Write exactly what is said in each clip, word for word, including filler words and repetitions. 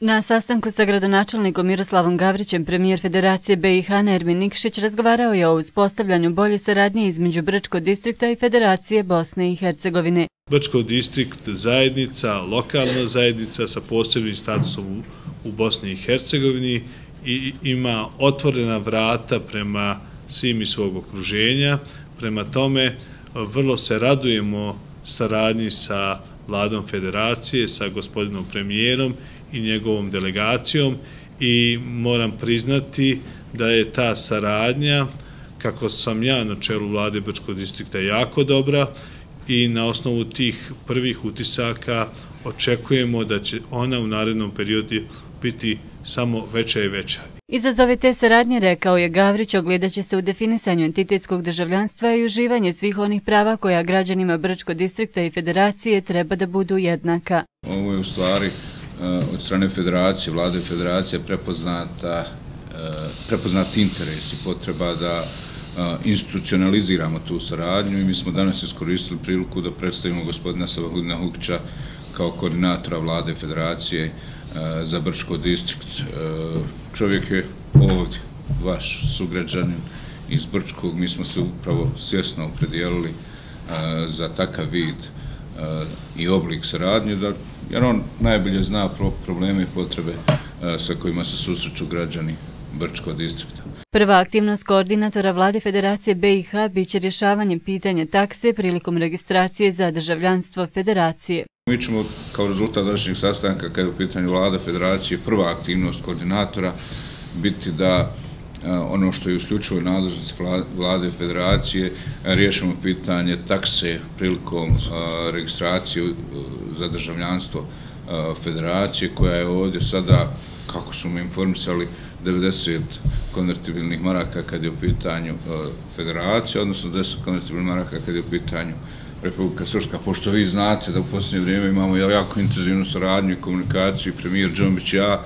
Na sastanku sa gradonačelnikom Miroslavom Gavrićem premijer Federacije B i H Nermin Nikšić razgovarao je o uspostavljanju bolje saradnje između Brčkog distrikta i Federacije Bosne i Hercegovine. Brčko distrikt zajednica, lokalna zajednica sa posebnim statusom u Bosni i Hercegovini i ima otvorena vrata prema svim iz svog okruženja. Prema tome, vrlo se radujemo saradnji sa vladom Federacije, sa gospodinom premijerom i njegovom delegacijom i moram priznati da je ta saradnja, kako sam ja na čelu vlade Brčkog distrikta, jako dobra i na osnovu tih prvih utisaka očekujemo da će ona u narednom periodu biti samo veća i veća. Izazove te saradnje, rekao je Gavrić, ogledat će se u definisanju entitetskog državljanstva i uživanje svih onih prava koja građanima Brčkog distrikta i Federacije treba da budu jednaka. Ovo je u stvari od strane Federacije, vlade Federacije prepoznata, prepoznat interes i potreba da institucionaliziramo tu saradnju i mi smo danas iskoristili priliku da predstavimo gospodina Savahudina Hukića kao koordinatora vlade Federacije za Brčko distrikt. Čovjek je ovdje, vaš sugrađanin iz Brčkog, mi smo se upravo svjesno opredijelili za takav vid i oblik saradnje, jer on najbolje zna probleme i potrebe sa kojima se susreću građani Brčkog distrikta. Prva aktivnost koordinatora vlade Federacije B i H biće rješavanje pitanja takse prilikom registracije za državljanstvo Federacije. Mi ćemo kao rezultat današnjeg sastanka, kada je u pitanju vlada Federacije, prva aktivnost koordinatora biti da ono što je isključivo nadležnost vlade Federacije, riješimo pitanje takse prilikom registracije za državljanstvo Federacije, koja je ovdje sada, kako su me informisali, devedeset konvertibilnih maraka kad je u pitanju Federacija, odnosno deset konvertibilnih maraka kad je u pitanju Republika Srpska. Pošto vi znate da u posljednje vrijeme imamo jako intenzivnu saradnju i komunikaciju, premijer Džombić i ja,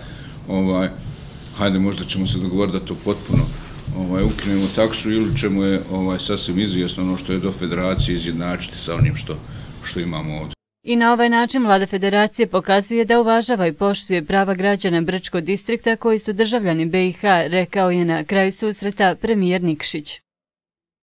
hajde možda ćemo se dogovoriti da to potpuno ukinemo taksu ili ćemo je sasvim izvjesno ono što je do Federacije izjednačiti sa onim što imamo ovdje. I na ovaj način vlada Federacije pokazuje da uvažava i poštuje prava građana Brčkog distrikta koji su državljani B i H, rekao je na kraju susreta premijer Nikšić.